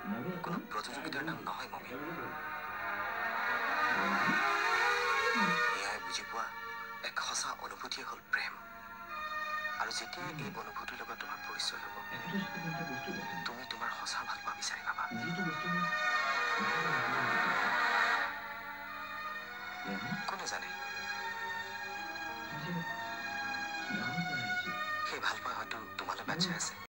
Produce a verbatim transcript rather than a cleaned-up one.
কোনো প্ৰতিযোগিতাৰ নাম নহয় মমি। এয়াই বুজি পোৱা এক সঁচা অনুভূতিয়ে হ'ল প্ৰেম। আৰু যেতিয়া এই অনুভূতিৰ লগত তোমাৰ পৰিচয় হ'ব, তুমি তোমাৰ সঁচা ভাল পোৱা বিচাৰি পাবা। কোনে জানে, সেই ভাল পোৱা হয়তো তোমালৈ বাট চাই আছে।